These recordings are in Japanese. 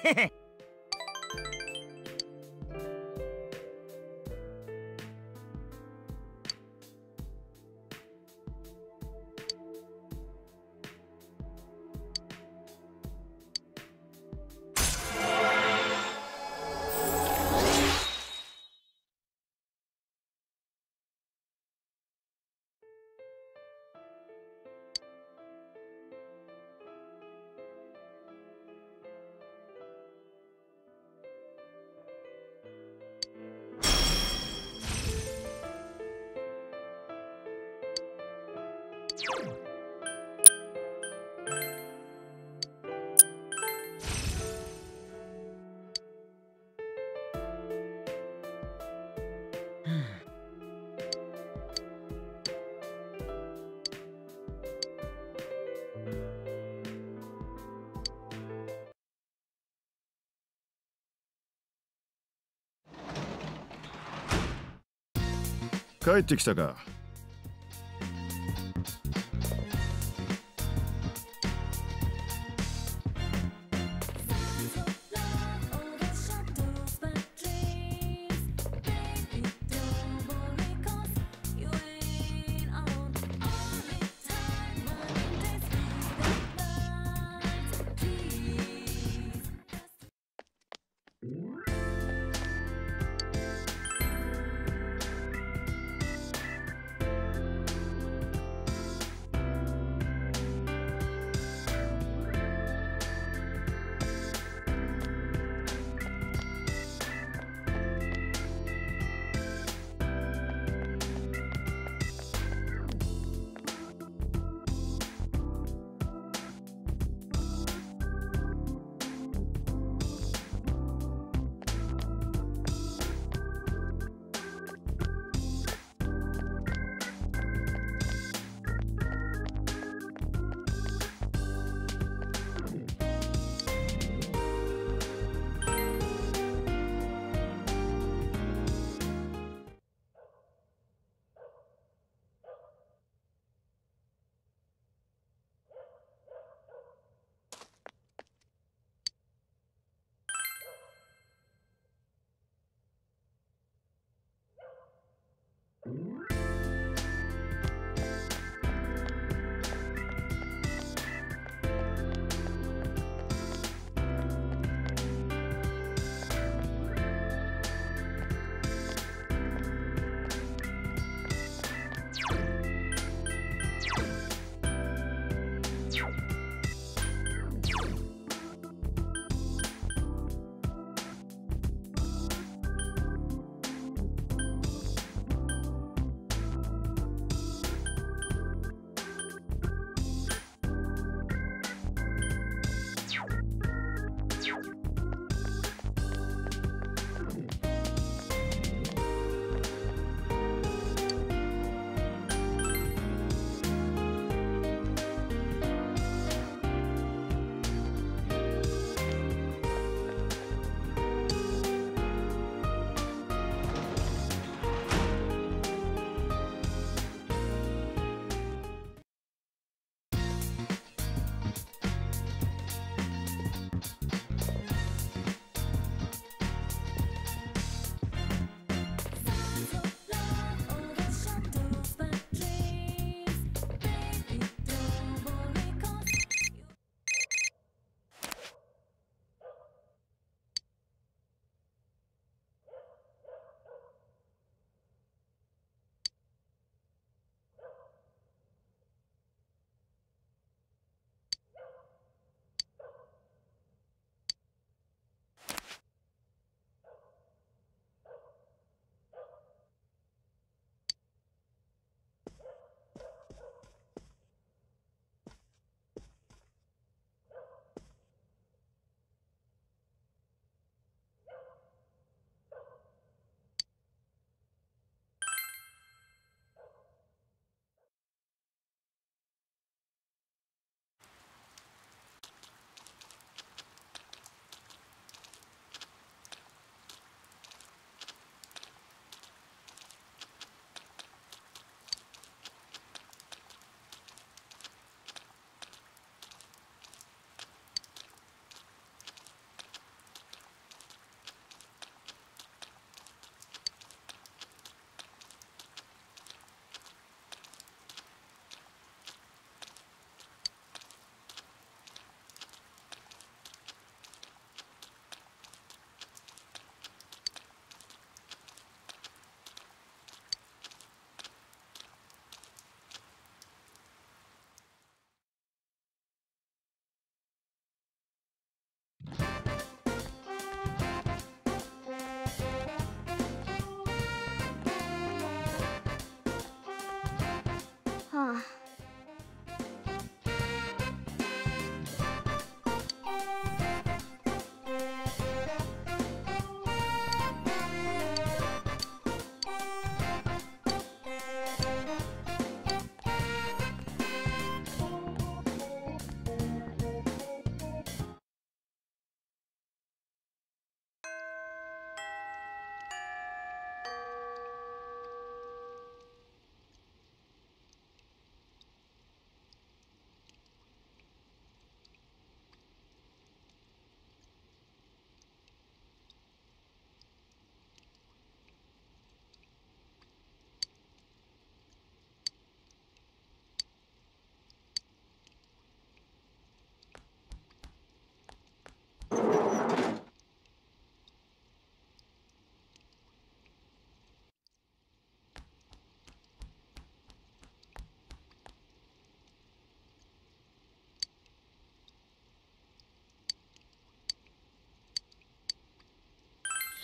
帰ってきたか。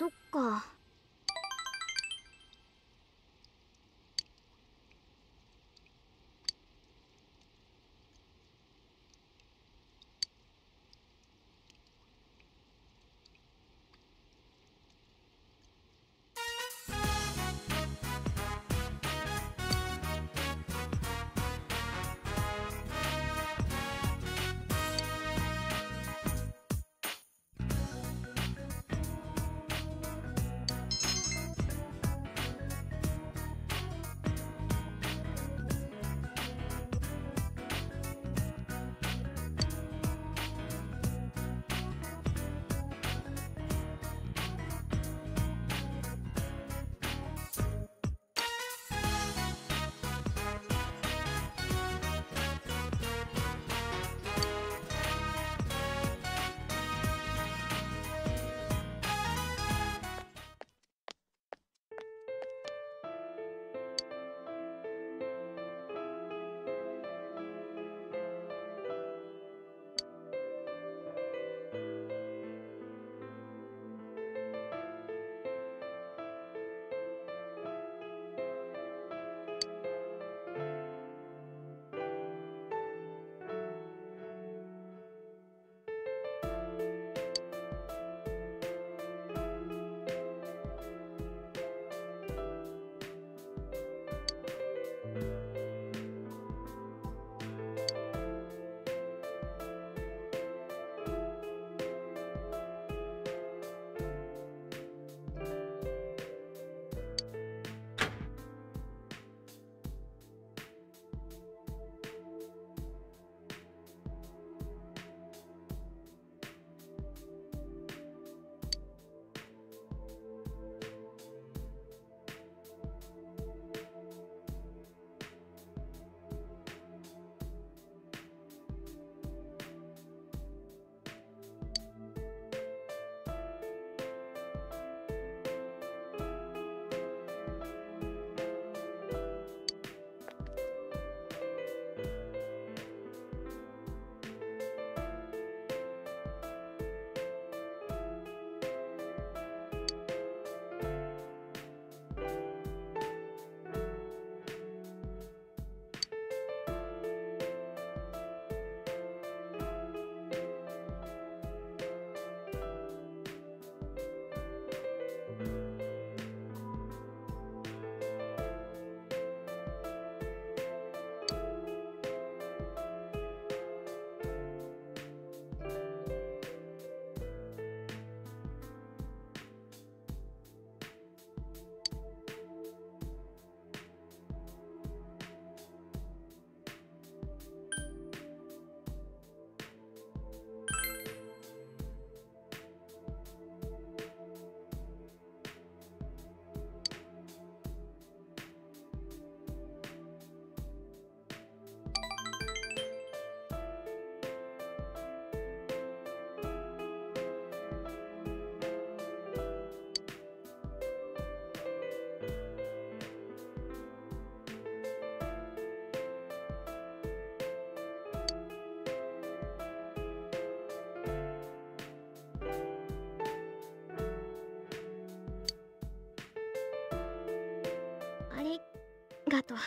そっか。ありがとう。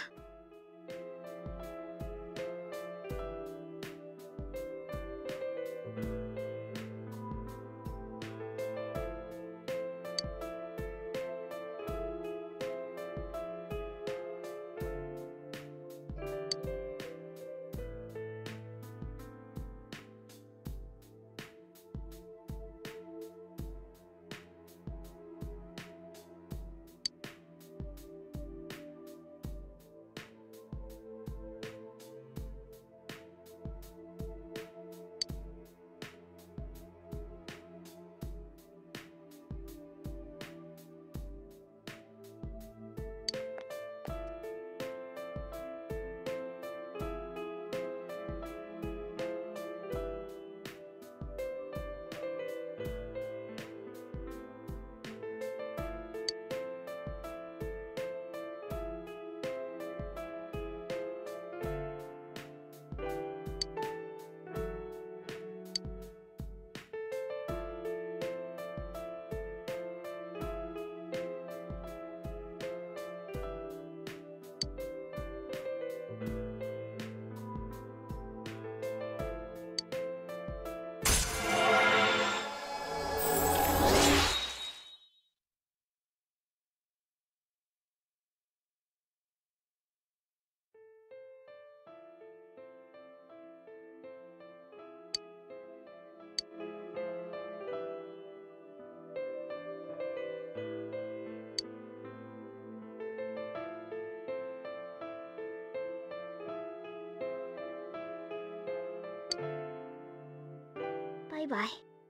イバイ。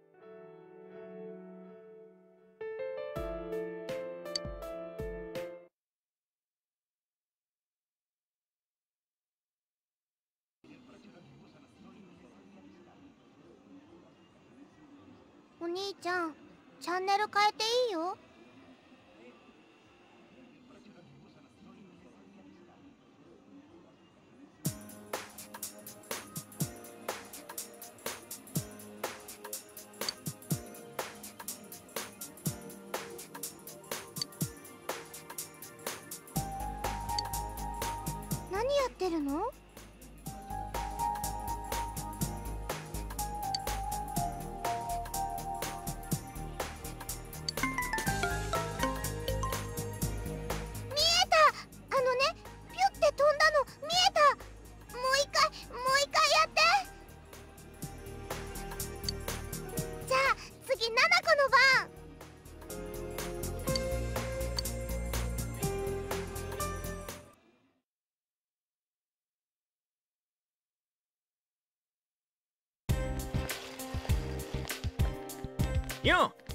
お兄ちゃん、チャンネル変えていいよ。何やってるの？ よっ。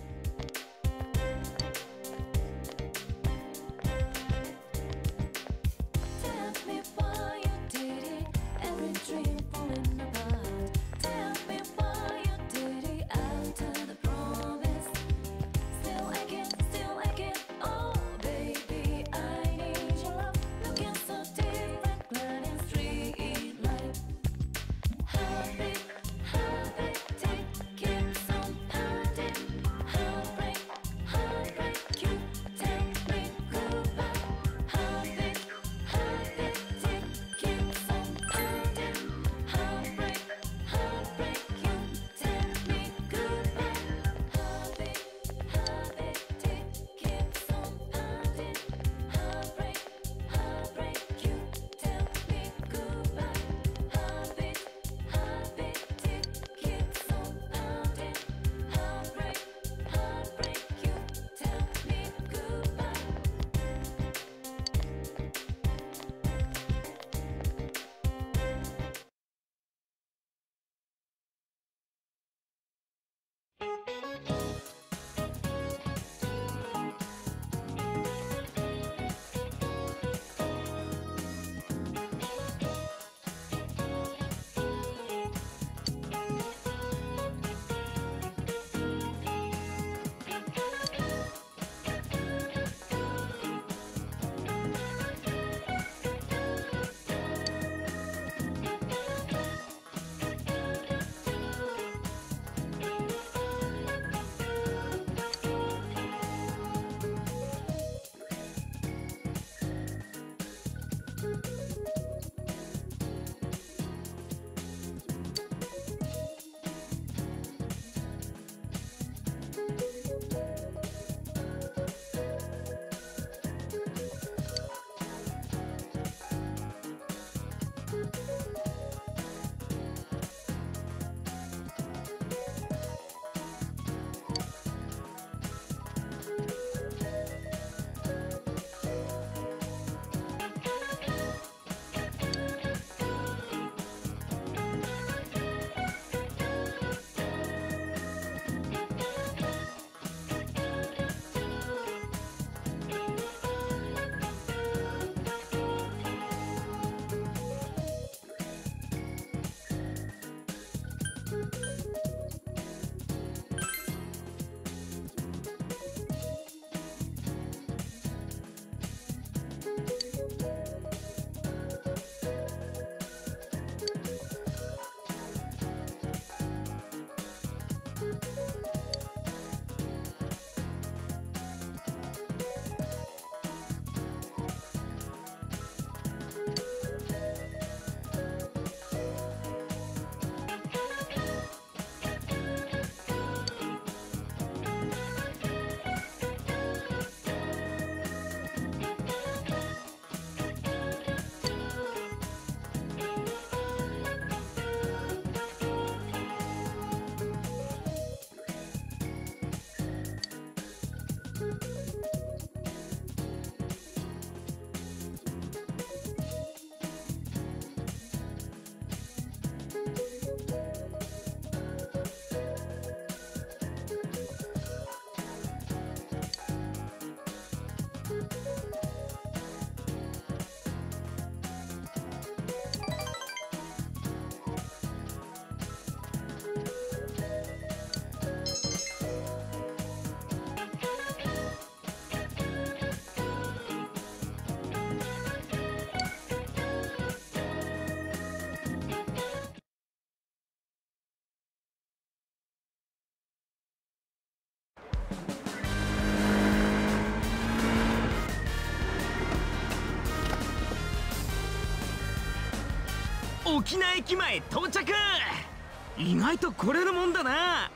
沖縄駅前到着。意外と来れるもんだな。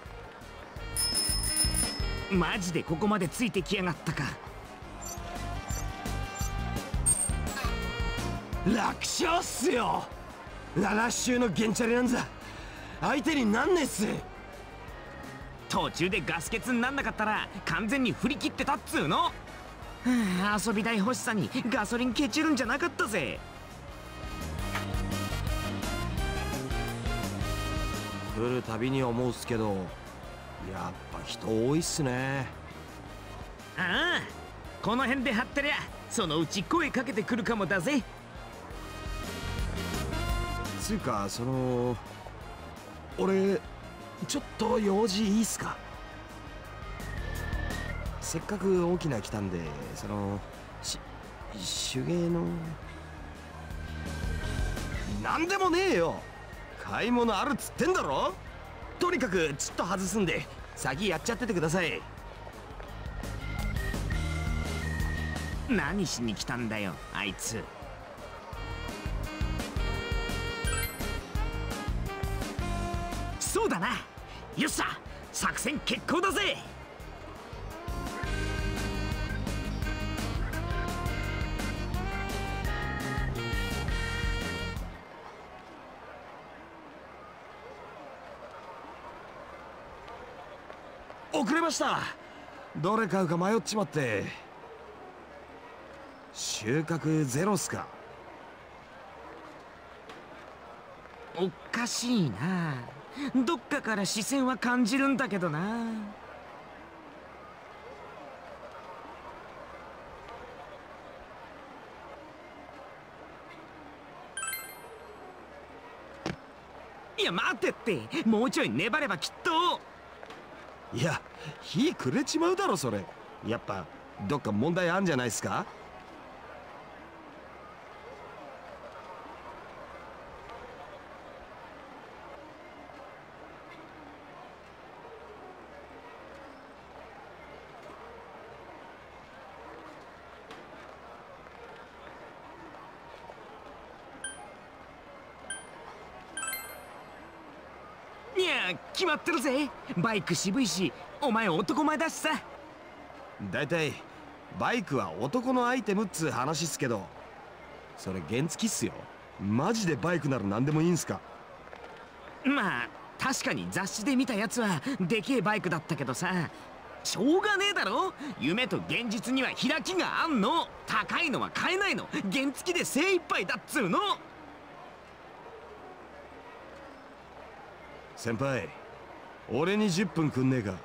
マジでここまでついてきやがったか。 楽勝っすよ。7周のゲンチャリなんざ相手になんねえっす。 途中でガス欠になんなかったら完全に振り切ってたっつうの。遊び代欲しさにガソリンケチるんじゃなかったぜ。 来るたびに思うっすけど、やっぱ人多いっすね。 ああ、この辺で張ってりゃそのうち声かけてくるかもだぜ。 つうか俺ちょっと用事いいっすか。せっかく沖縄来たんで手芸のなんでもねえよ。買い物あるっつってんだろ。とにかくちっと外すんで先やっちゃっててください。 何しに来たんだよあいつ。そうだな。よっしゃ、作戦決行だぜ。 遅れました。どれ買うか迷っちまって。収穫ゼロっすか。 おかしいな。どっかから視線は感じるんだけどな。いや待ってって、もうちょい粘ればきっと。 いや火くれちまうだろそれ。やっぱどっか問題あんじゃないっすか。 いや決まってるぜ。バイク渋いしお前男前だしさ。 だいたいバイクは男のアイテムっつう話っすけど、それ原付っすよ。マジでバイクなら何でもいいんすか。 まあ確かに雑誌で見たやつはでけえバイクだったけどさ、しょうがねえだろ。夢と現実には開きがあんの。高いのは買えないの。原付で精一杯だっつうの。 先輩、俺に10分くんねえか。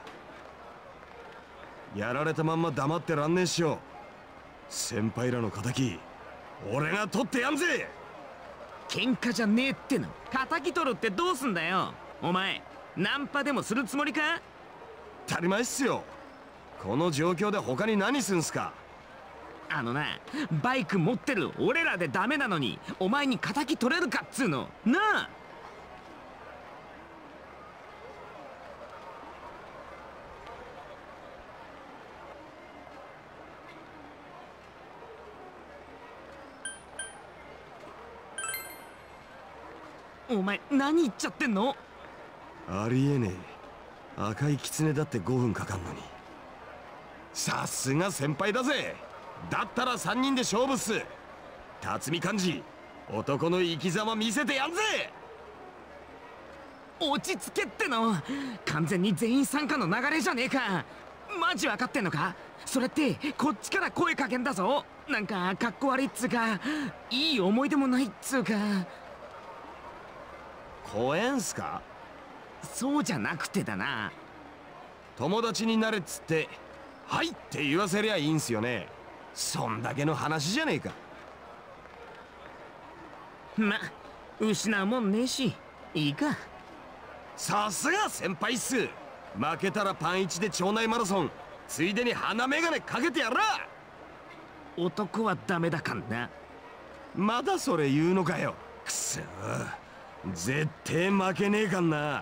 やられたまんま黙ってらんねえっしょ。先輩らの敵俺が取ってやんぜ。 喧嘩じゃねえっての。敵取るってどうすんだよ。お前ナンパでもするつもりか。 当たり前っすよ。この状況で他に何すんすか。 あのな、バイク持ってる俺らでダメなのにお前に敵取れるかっつうのなあ。お前何言っちゃってんの。 ありえねえ。赤い狐だって5分かかんのに。さすが先輩だぜ。だったら3人で勝負っす。辰巳幹事、男の生き様見せてやんぜ。 落ち着けっての。完全に全員参加の流れじゃねえか。マジ分かってんのか。それってこっちから声かけんだぞ。なんかかっこ悪いっつうか、いい思い出もないっつうか。 怖えんすか。 そうじゃなくてだな。 友達になれっつってはいって言わせりゃいいんすよね。そんだけの話じゃねえか。 ま、失うもんねえしいいか。 さすが先輩っす。負けたらパン1で町内マラソンついでに鼻眼鏡かけてやら。 男はダメだかんな。 まだそれ言うのかよ。くそ、絶対負けねえかんな。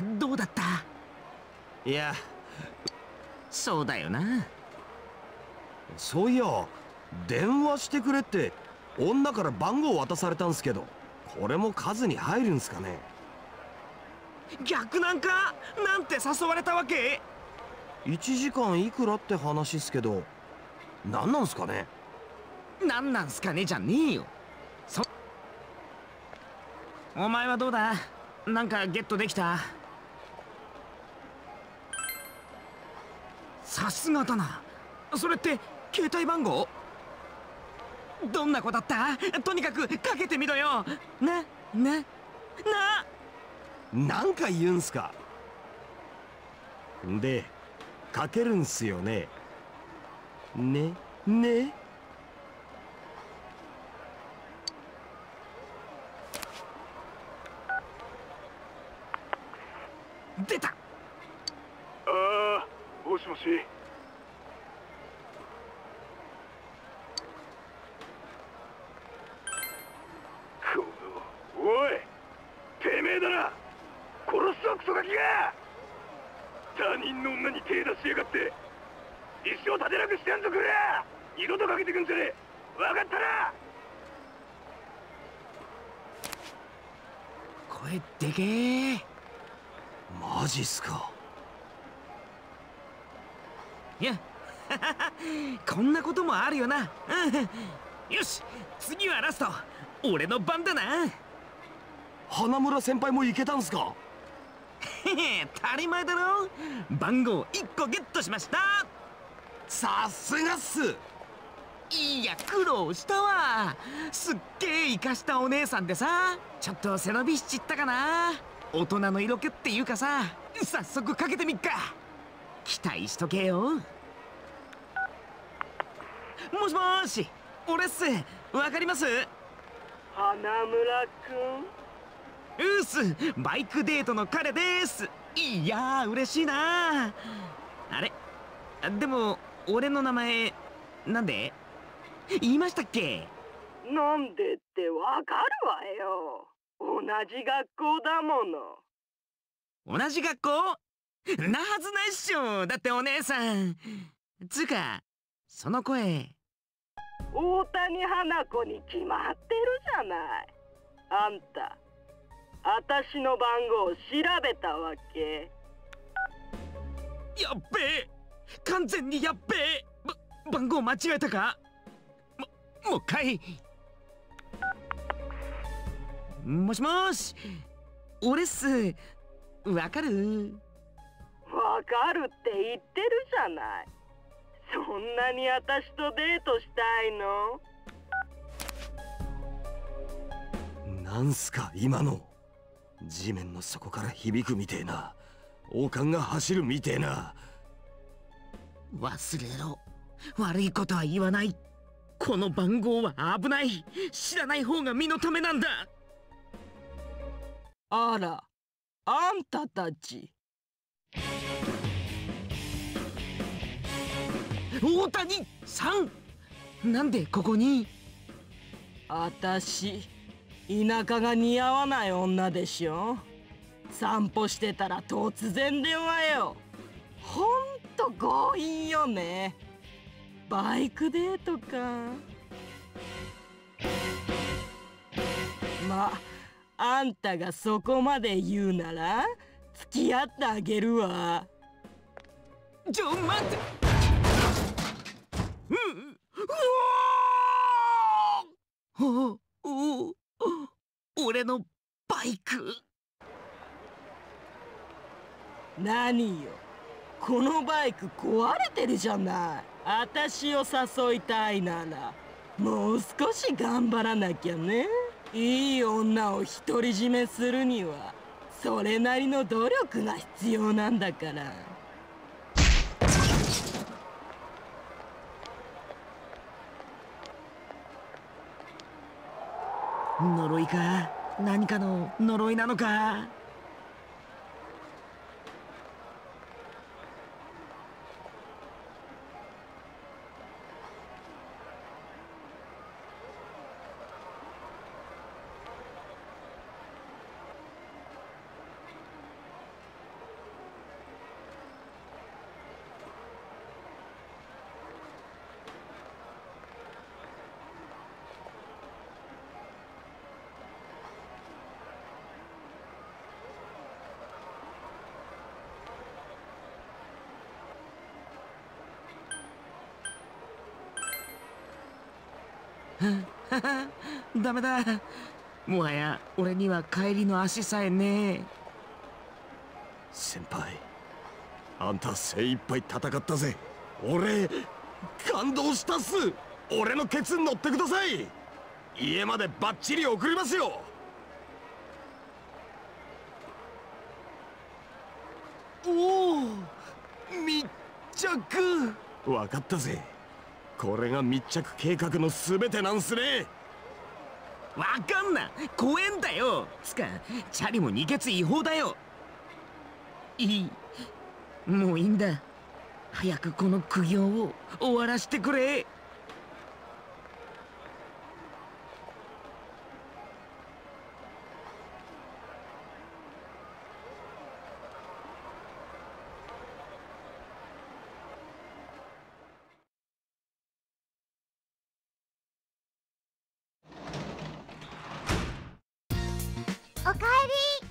どうだった？ いや、 そうだよな。 そういや電話してくれって女から番号渡されたんすけど、これも数に入るんすかね？ 逆なんか？なんて誘われたわけ ？1時間いくらって話っすけど、何なんすかね？ なんなんすかねじゃねえよ。お前はどうだ？なんかゲットできた？さすがだな。それって携帯番号？どんな子だった？とにかくかけてみろよ。 なんか言うんすか？でかけるんすよね？ね。 出た。 ああ、もしもし。おい、てめえだな。殺すぞクソガキが。他人の女に手出しやがって。一生立てなくしてやんぞくれ。二度とかけてくんじゃねえ。分かったな。 声でけえ。 マジっすか？ いやこんなこともあるよな。よし、次はラスト。俺の番だな。 花村先輩もいけたんすか？ 当たり前だろ。番号1個ゲットしました。 さすがっす。 いや、苦労したわ。すっげえ生かしたお姉さんでさ、ちょっと背伸びしちったかな。大人の色気っていうかさ、早速かけてみっか。期待しとけよ。もしもーし、俺っす。わかります？ 花村うっす、バイクデートの彼です。いやー、嬉しいな。あれ、でも俺の名前なんで言いましたっけ？ くん、なんでってわかるわよ。同じ学校だもの。 同じ学校？なはずないっしょ。だってお姉さん。つうか、その声。 大谷花子に決まってるじゃない。あんた、私の番号調べたわけ？ やっべえ、完全にやっべえ。番号間違えたか？もう一回。もしもし、俺っす。わかる？ わかるって言ってるじゃない。そんなに私とデートしたいの？ なんすか今の？地面の底から響くみてえな、王冠が走るみてえな。 忘れろ。悪いことは言わない。この番号は危ない。知らない方が身のためなんだ。 あら、あんたたち。 大谷さん、なんでここに？ あたし、田舎が似合わない女でしょ。散歩してたら突然電話よ。ほんと強引よね。バイクデートか。ま、あんたがそこまで言うなら付き合ってあげるわ。 ちょ、待って。俺のバイク。 何よ、このバイク壊れてるじゃない。あたしを誘いたいならもう少し頑張らなきゃね。いい女を独り占めするにはそれなりの努力が必要なんだから。 呪いか？何かの呪いなのか？ ダメだ。もはや俺には帰りの足さえねえ。 先輩、あんた精一杯戦ったぜ。俺感動したっす。俺のケツに乗ってください。家までバッチリ送りますよ。おお、密着。分かったぜ。これが密着計画の全てなんすね。 わかんな、怖えんだよ。つかチャリも二血違法だよ。いい、もういいんだ。早くこの苦行を終わらしてくれ。 おかえり。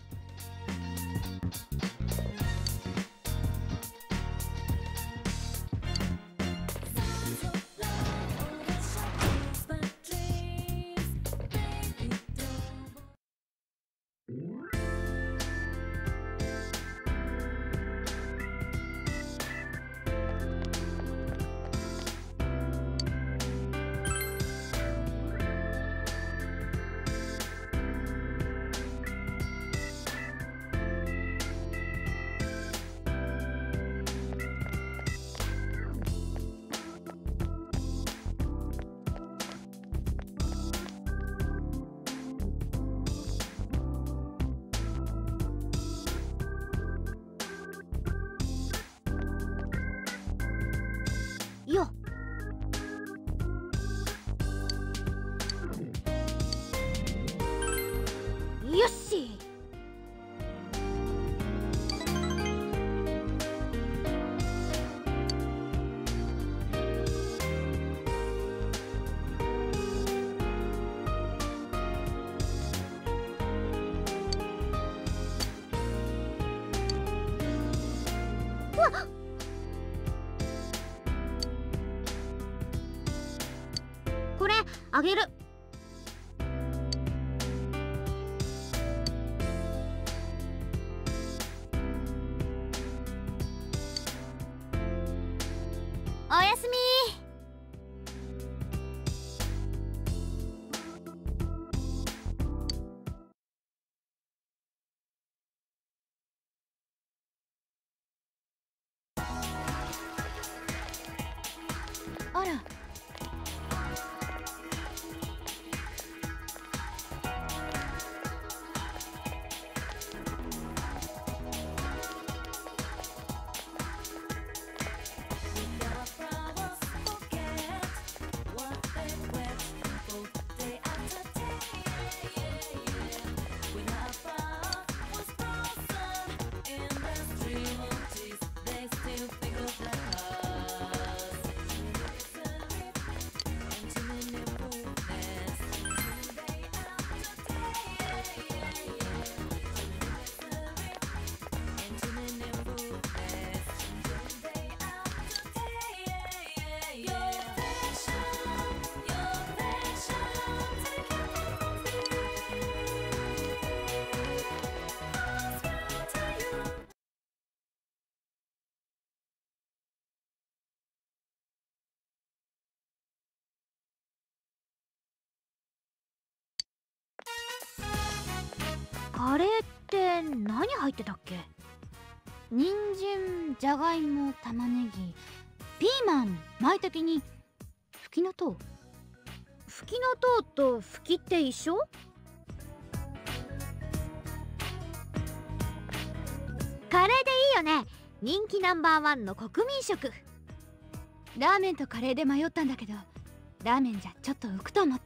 よよし。わっ、これあげる。おやすみ。あら、カレーって何入ってたっけ？人参、じゃがいも、玉ねぎ、ピーマン、舞茸にフキノトウ。フキノトウとフキって一緒？カレーでいいよね。人気ナンバー1の国民食。ラーメンとカレーで迷ったんだけど、ラーメンじゃちょっと浮くと思って。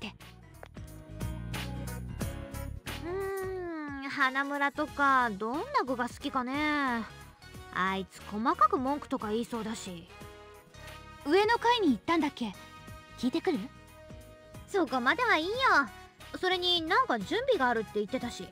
花村とかどんな具が好きかね。あいつ細かく文句とか言いそうだし。上の階に行ったんだっけ？聞いてくる？そこまではいいよ。それになんか準備があるって言ってたし。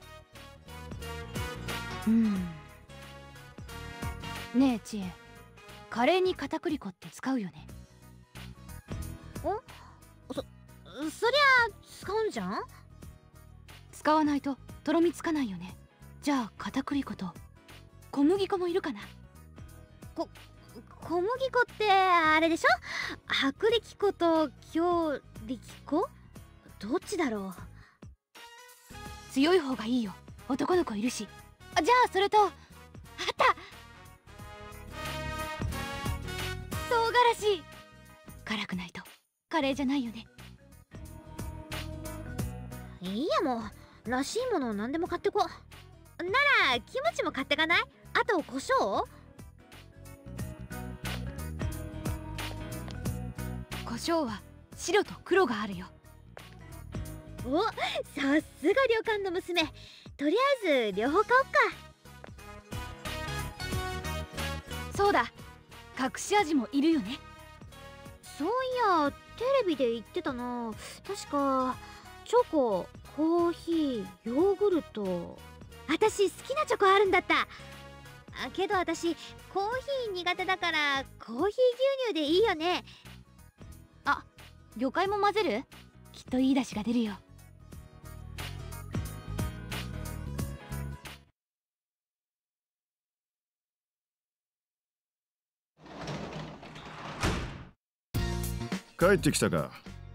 ねえ知恵、カレーに片栗粉って使うよね。 そりゃ使うんじゃん。 使わないととろみつかないよね。じゃあ片栗粉と小麦粉もいるかな。 小麦粉ってあれでしょ。薄力粉と強力粉、どっちだろう。 強い方がいいよ、男の子いるし。じゃあそれと、あった、唐辛子。辛くないとカレーじゃないよね。 いいや、もうらしいものを何でも買ってこ。ならキムチも買ってかない？あと胡椒。 胡椒は白と黒があるよ。 お、さすが旅館の娘。とりあえず両方買おっか。 そうだ、隠し味もいるよね。 そういやテレビで言ってたな。確かチョコ、コーヒー、ヨーグルト。私好きなチョコあるんだった。けど私コーヒー苦手だからコーヒー牛乳でいいよね。 あ、魚介も混ぜる？きっといい出汁が出るよ。 帰ってきたか。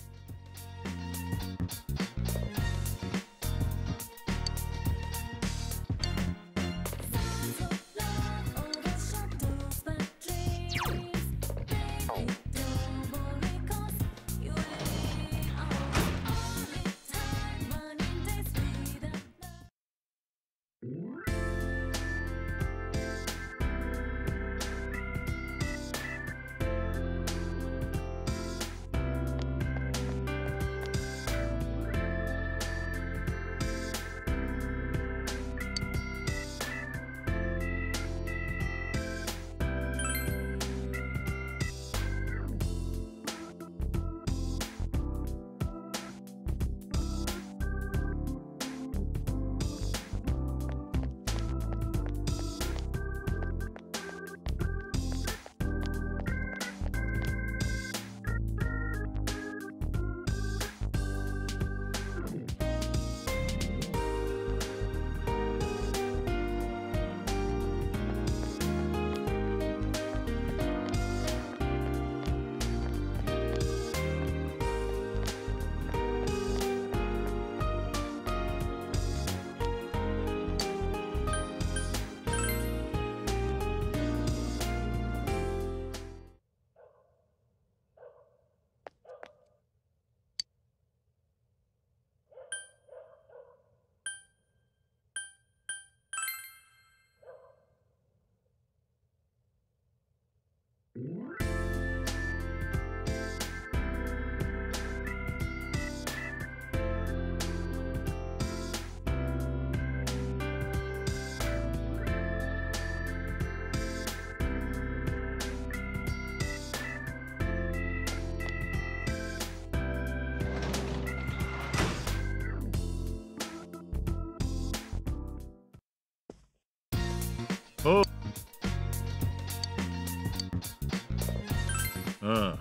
ああ。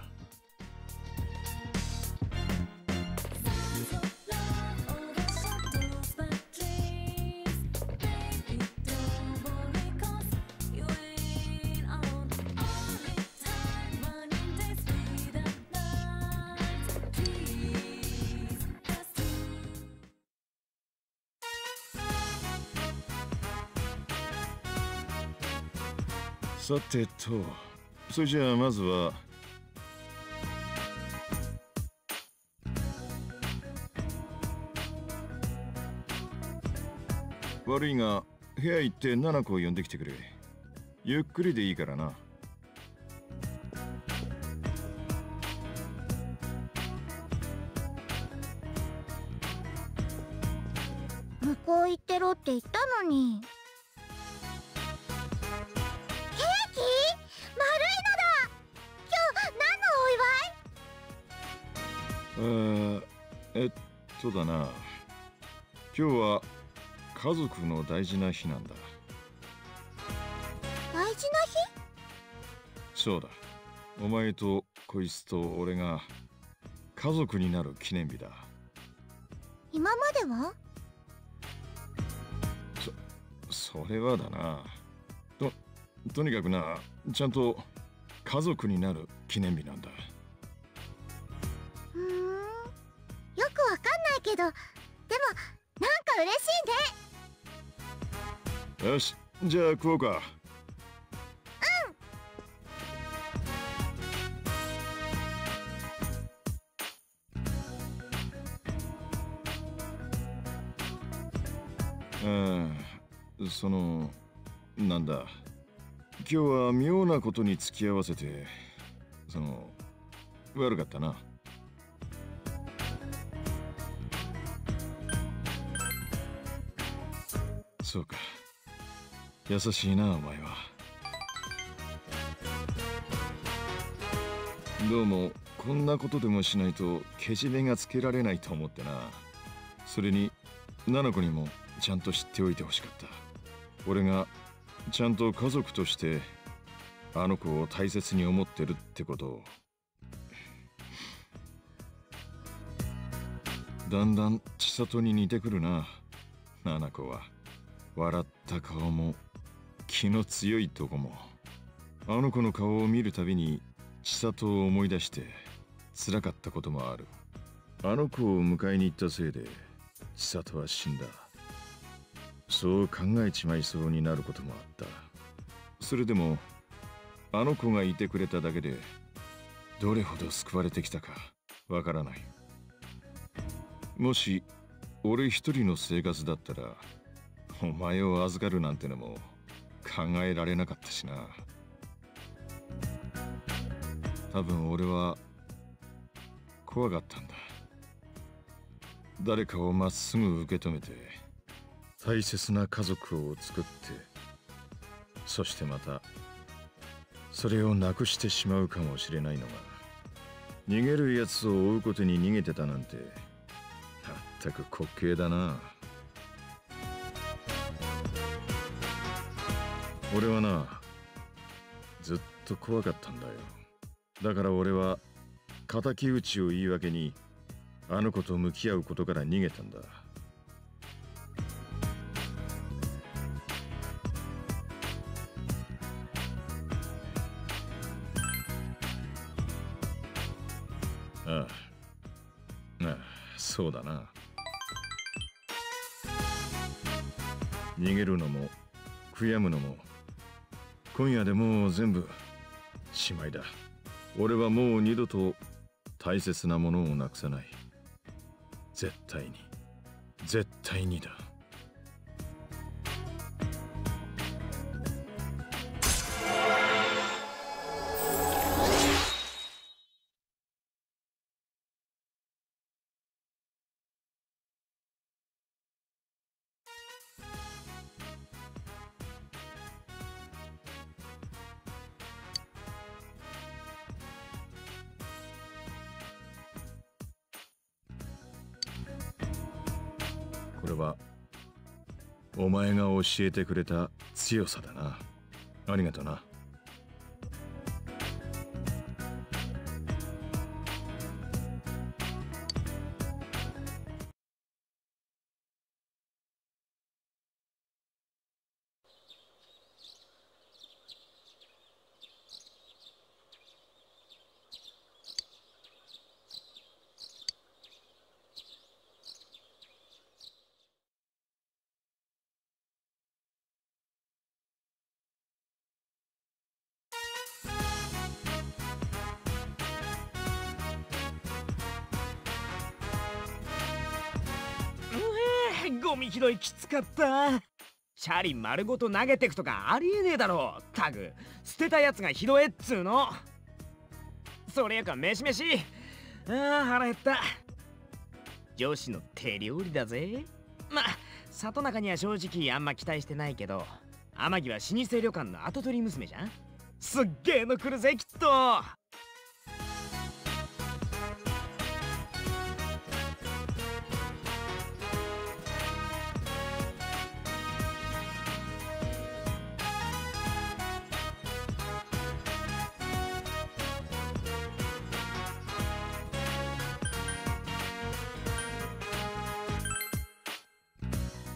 さてと、それじゃあまずは悪いが部屋行って7個呼んできてくれ。ゆっくりでいいからな。 向こう行ってろって言ったのに。ケーキ？丸いのだ。今日何のお祝い？ だな。今日は家族の大事な日なんだ。 大事な日？ そうだ。お前とこいつと俺が家族になる記念日だ。 今までは？ それはだな。とにかくな、ちゃんと家族になる記念日なんだ。 よくわかんないけど、でもなんか嬉しいね。 よし、じゃあ食おうか。なんだ、今日は妙なことに付き合わせて、悪かったな。そうか、優しいなお前は。どうもこんなことでもしないとけじめがつけられないと思ってな。それにナナコにもちゃんと知っておいてほしかった。俺がちゃんと家族としてあの子を大切に思ってるってことを。だんだん千里に似てくるな、ナナコは。笑った顔も気の強いとこも。あの子の顔を見るたびに千里を思い出して辛かったこともある。あの子を迎えに行ったせいで千里は死んだ。そう考えちまいそうになることもあった。それでもあの子がいてくれただけでどれほど救われてきたかわからない。もし俺一人の生活だったらお前を預かるなんてのも考えられなかったしな。多分俺は怖かったんだ。誰かをまっすぐ受け止めて大切な家族を作って、そしてまたそれをなくしてしまうかもしれないのが、逃げるやつを追うことに逃げてたなんてまったく滑稽だな。俺はな、ずっと怖かったんだよ。だから俺は敵討ちを言い訳にあの子と向き合うことから逃げたんだ。ああ、そうだな。逃げるのも悔やむのも今夜でもう全部しまいだ。俺はもう二度と大切なものをなくさない。絶対に、絶対にだ。これはお前が教えてくれた強さだな。ありがとな。 ゴミ拾いきつかった。チャリ丸ごと投げてくとかありえねえだろ。タグ捨てたやつが拾えっつうの。それやか飯飯。腹減った。女子の手料理だぜ。まあ里中には正直あんま期待してないけど、天城は老舗旅館の跡取り娘じゃん。すっげえの来るぜきっと。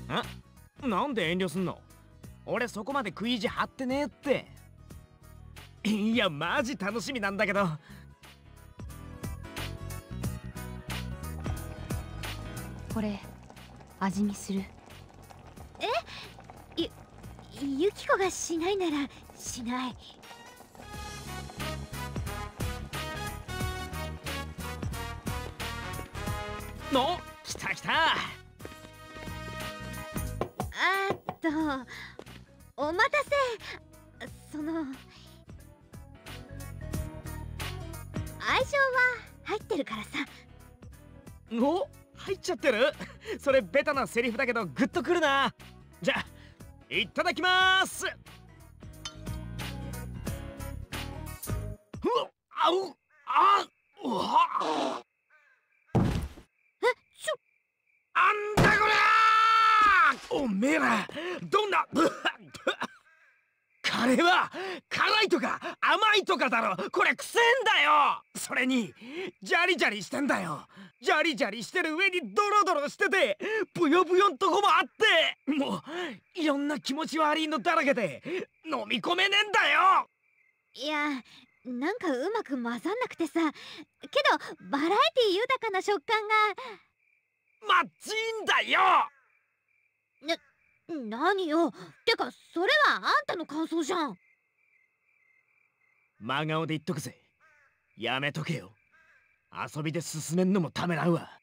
なんで遠慮すんの？俺そこまで食い意地張ってねえって。いやマジ楽しみなんだけど。 これ味見する？ ユキコがしないならしない。 の来た来た。 お待たせ。相性は入ってるからさ。 お、入っちゃってる。それベタなセリフだけどグッとくるな。じゃあいただきまーす。あうあうわあんだこりゃー。おめえらどんなカレーは辛いとか甘いとかだろ。これくせえんだよ。それにジャリジャリしてんだよ。ジャリジャリしてる上にドロドロしててブヨブヨんとこもあって、もういろんな気持ち悪いのだらけで飲み込めねえんだよ。 いや、なんかうまく混ざんなくてさ。けどバラエティ豊かな食感が。 マッチいんだよ。 何よ。てかそれはあんたの感想じゃん。 真顔で言っとくぜ。やめとけよ。遊びで進めんのもためらうわ。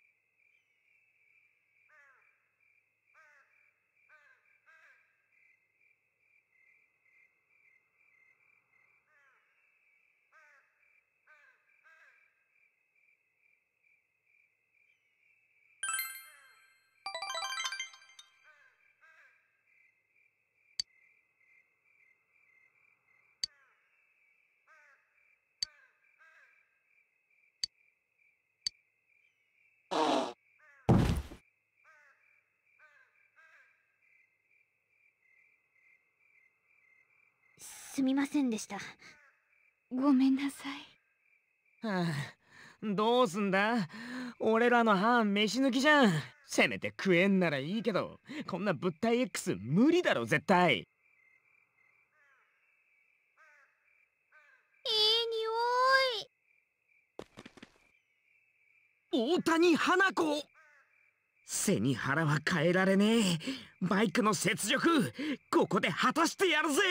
すみませんでした。 ごめんなさい。 はあ、どうすんだ。俺らの班飯抜きじゃん。せめて食えんならいいけど、こんな物体 X 無理だろ絶対。いい匂い。大谷花子。背に腹は変えられねえ。バイクの雪辱ここで果たしてやるぜ。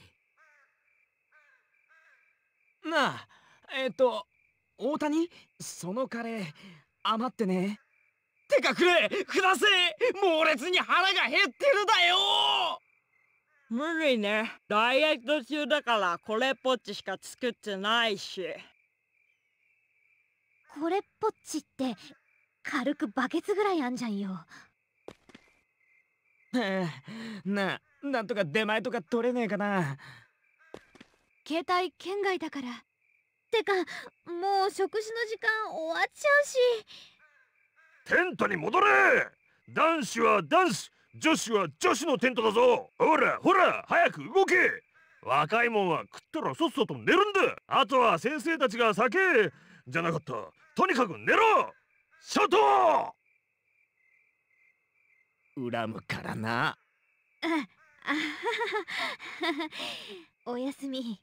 なあ、大谷、そのカレー余ってね。てかくだせえ。猛烈に腹が減ってるだよ。 無理ね。ダイエット中だからこれっぽっちしか作ってないし。 これっぽっちって軽くバケツぐらいあんじゃんよ。 なんとか出前とか取れねえかな。 携帯圏外だから。 てかもう食事の時間終わっちゃうし。 テントに戻れ。男子は男子、女子は女子のテントだぞ。ほらほら早く動け。若いもんは食ったらそっそと寝るんだ。あとは先生たちが酒じゃなかった。とにかく寝ろ。ショート。 恨むからな。 おやすみ。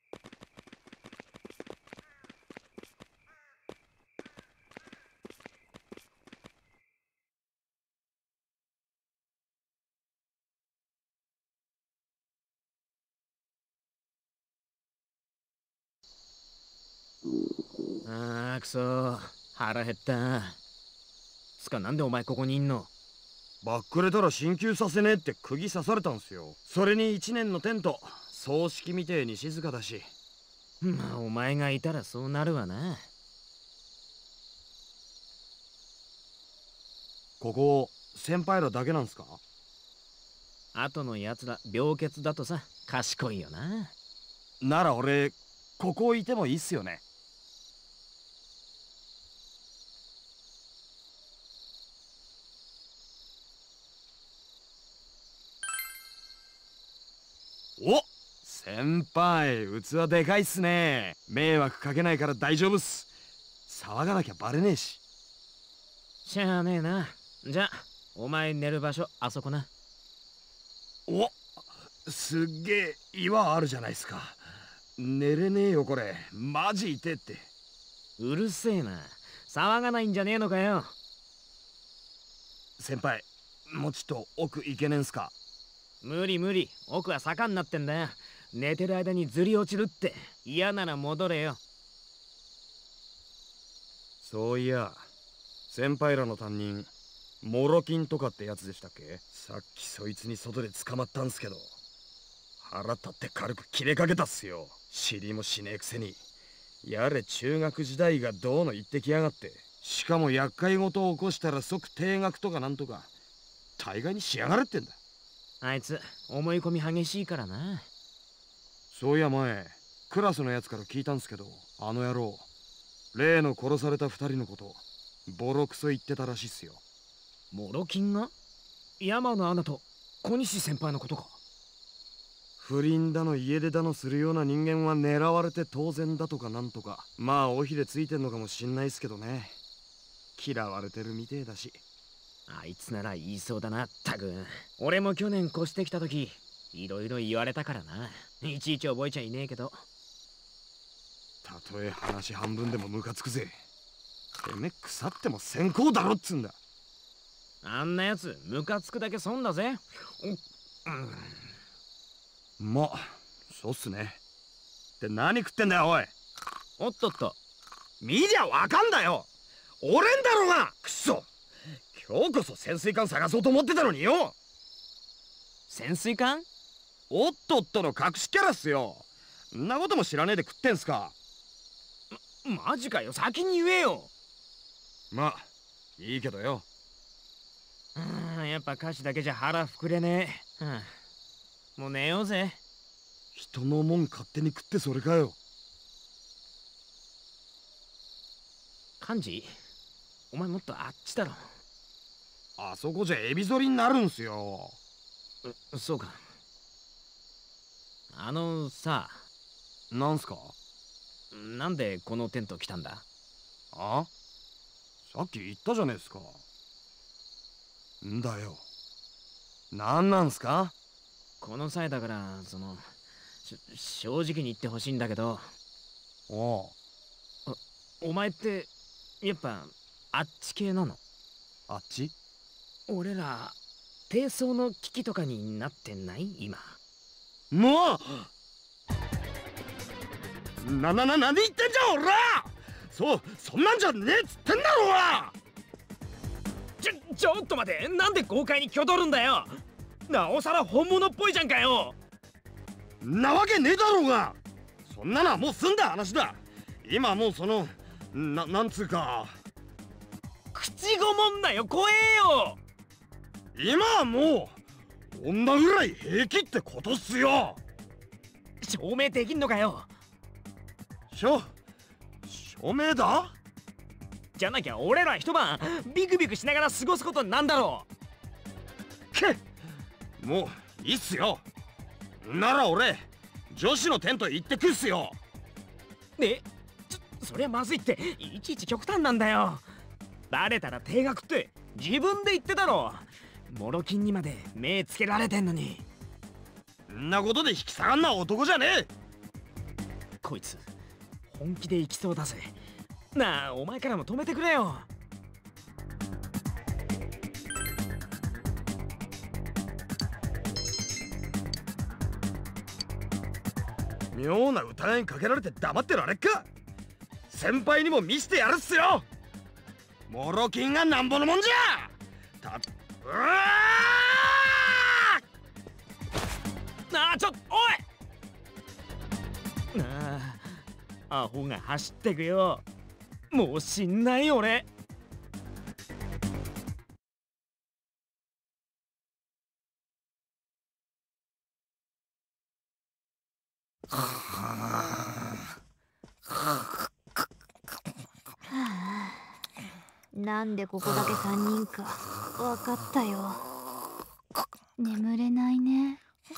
くそ腹減った。つかなんでお前ここにいんの？ バックレたら進級させねえって釘刺されたんすよ。それに1年のテント葬式みてえに静かだし。 まあお前がいたらそうなるわな。 ここ先輩らだけなんすか？ 後のやつら病欠だとさ。賢いよな。 なら俺ここいてもいいっすよね。お、先輩器でかいっすね。迷惑かけないから大丈夫っす。騒がなきゃバレねえし。 しゃあねえな。じゃあお前寝る場所あそこな。 お、すっげえ岩あるじゃないですか。寝れねえよこれ、マジ痛えって。 うるせえな、騒がないんじゃねえのかよ。 先輩、もうちょっと奥行けねえんすか。 無理無理、奥は坂になってんだよ。寝てる間にずり落ちるって。嫌なら戻れよ。 そういや、先輩らの担任モロキンとかってやつでしたっけ。さっきそいつに外で捕まったんすけど、腹立って軽く切れかけたっすよ。知りもしねえくせに。やれ中学時代がどうの言ってきやがって。しかも厄介事を起こしたら即停学とかなんとか大概にしやがれってんだ。 あいつ思い込み激しいからな。 そういや前クラスのやつから聞いたんすけど、あの野郎例の殺された2人のことボロクソ言ってたらしいっすよ。 モロキンが山のアナと小西先輩のことか。 不倫だの家出だのするような人間は狙われて当然だとかなんとか、まあ尾ひれついてんのかもしんないっすけどね。嫌われてるみてえだし。 あいつなら言いそうだな。ったく俺も去年越してきた時いろいろ言われたからな。いちいち覚えちゃいねえけど。 たとえ話半分でもムカつくぜ。てめえ腐っても先行だろっつんだ。 あんなやつムカつくだけ損だぜ。 まあそうっすね。って何食ってんだよおい。 おっとっと、 見りゃわかんだよ。俺んだろうがくっそ。今日こそ潜水艦探そうと思ってたのによ。 潜水艦？ おっとっとの隠しキャラっすよ。んなことも知らねえで食ってんすか。 マジかよ、先に言えよ。 まあいいけどよ。 やっぱ歌詞だけじゃ腹膨れねえ。もう寝ようぜ。 人のもん勝手に食ってそれかよ。 幹事、お前もっとあっちだろ。 あそこじゃエビ反りになるんすよ。 そうか。さ、 なんすか。 なんでこのテント来たんだ。 あ、さっき言ったじゃねえすか。んだよ、なんなんすか。 この際だから正直に言ってほしいんだけど。 お前ってやっぱあっち系なの？ あっち。 俺ら低層の危機とかになってない今。 もう何言ってんじゃん俺ら。そんなんじゃねえっつってんだろうが。 ちょっと待て、なんで豪快に挙取るんだよ。なおさら本物っぽいじゃんかよ。 なわけねえだろうが。そんなのはもう済んだ話だ。今もうなんつうか、 口ごもんなよ、怖えよ。 今はもう女ぐらい平気ってことっすよ。 証明できんのかよ。 証明だ。 じゃなきゃ俺ら一晩ビクビクしながら過ごすことになんだろう。 けっ、もういいっすよ。なら俺女子のテント行ってくっすよ。 そりゃまずいって、いちいち極端なんだよ。バレたら停学って自分で言ってたろ。モロキンにまで目つけられてんのに。 んなことで引き下がんな男じゃねえ。 こいつ本気で行きそうだぜ。なあ、お前からも止めてくれよ。 妙な疑いにかけられて黙ってられっか。先輩にも見せてやるっすよ。モロキンがなんぼのもんじゃ。 ちょっとおい。アホが走ってくよ。もう死んない俺。 なんでここだけ3人か分かったよ。 眠れないね。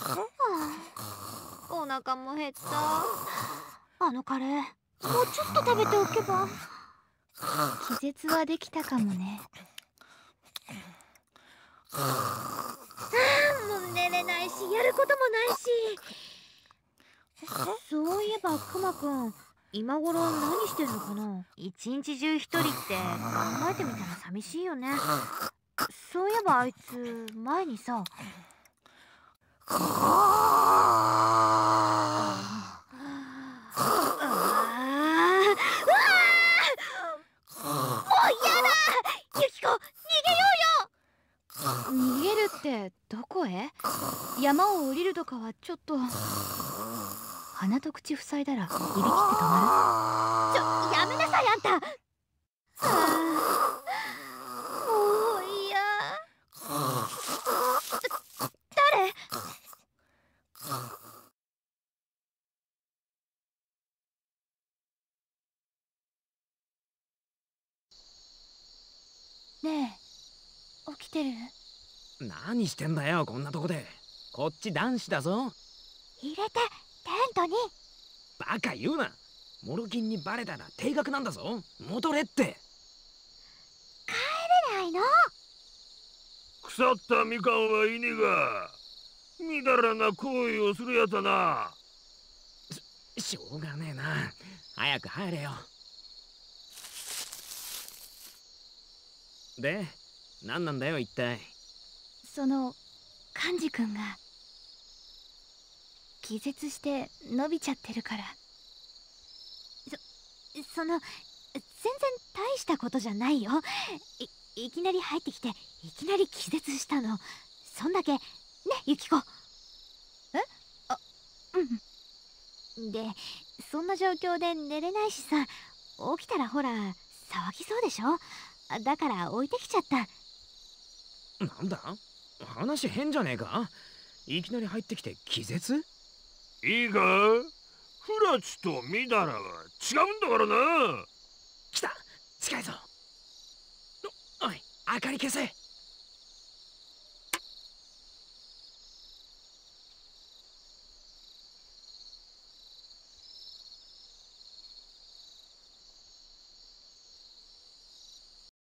お腹も減った。あのカレーもうちょっと食べておけば。 気絶はできたかもね。 もう寝れないしやることもないし。そういえばクマくん、今頃何してんのかな。一日中一人って考えてみたら寂しいよね。そういえばあいつ前にさ、 逃げるってどこへ？山を降りるとかはちょっと。鼻と口塞いだらいびきって止まやめなさいあんた。もういや。誰？ ねえ、起きてる？ 何してんだよこんなとこで。こっち男子だぞ。 入れてテントに。 バカ言うな。モロキンにバレたら定額なんだぞ。戻れって。 帰れないの？ 腐ったみかんは稲がみだらな行為をするやつだな。 しょうがねえな。早く入れよ。で、何なんだよ一体。 そのカンジ君が気絶して伸びちゃってるから。 その全然大したことじゃないよ。いきなり入ってきていきなり気絶したの。そんだけね、ユキコ。で、そんな状況で寝れないしさ、起きたらほら騒ぎそうでしょ。だから置いてきちゃった。 なんだ、話変じゃねえか。いきなり入ってきて気絶。 いいか、フラチとミダラは違うんだからな。 来た、近いぞ。おい、明かり消せ。